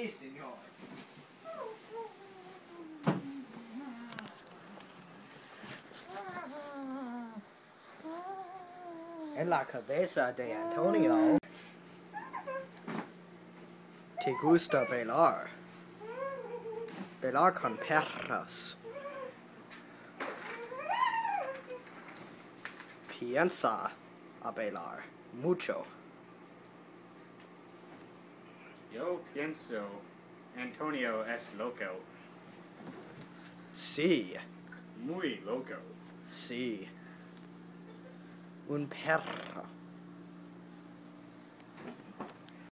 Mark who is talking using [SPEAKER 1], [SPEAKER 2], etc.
[SPEAKER 1] Sí, señor. En la cabeza de Antonio. ¿Te gusta bailar? Bailar con perros. Piensa a bailar mucho.
[SPEAKER 2] Yo pienso Antonio es loco.
[SPEAKER 1] Sí.
[SPEAKER 2] Muy loco.
[SPEAKER 1] Sí. Un perro.